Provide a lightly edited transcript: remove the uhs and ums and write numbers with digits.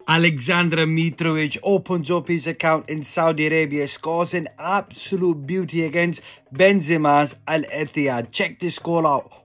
Alexander Mitrović opens up his account in Saudi Arabia, scores an absolute beauty against Benzema's Al Ittihad. Check this goal out.